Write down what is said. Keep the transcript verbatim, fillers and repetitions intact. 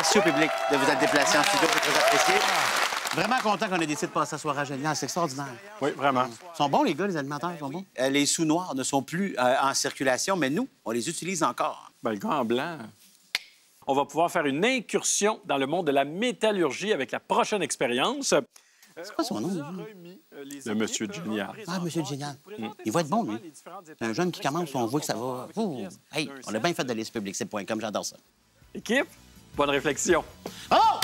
Merci au public de vous être déplacé en studio, c'est très apprécié. Vraiment content qu'on ait décidé de passer la soirée à Génial, c'est extraordinaire. Oui, vraiment. Ils sont bons, les gars, les animateurs, ils sont bons. Euh, Les sous noirs ne sont plus euh, en circulation, mais nous, on les utilise encore. Ben, le gars en blanc. On va pouvoir faire une incursion dans le monde de la métallurgie avec la prochaine expérience. C'est quoi son nom? Le Monsieur Génial. Ah, Monsieur Génial. Mm. Il va être bon, lui. Un jeune qui commence, on voit que ça va. Ouh. Hey, on a bien fait de l'aller ce public, c'est point com, j'adore ça. Équipe, bonne réflexion. Oh!